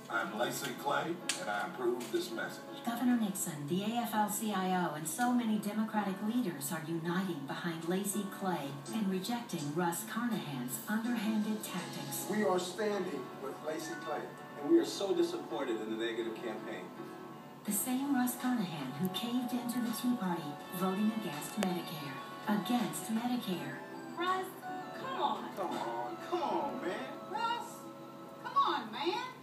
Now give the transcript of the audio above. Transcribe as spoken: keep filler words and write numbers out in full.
I'm Lacy Clay, and I approve this message. Governor Nixon, the A F L C I O, and so many Democratic leaders are uniting behind Lacy Clay and rejecting Russ Carnahan's underhanded tactics. We are standing with Lacy Clay, and we are so disappointed in the negative campaign. The same Russ Carnahan who caved into the Tea Party, voting against Medicare. Against Medicare. Russ, come on. Come on, come on, man. Russ, come on, man.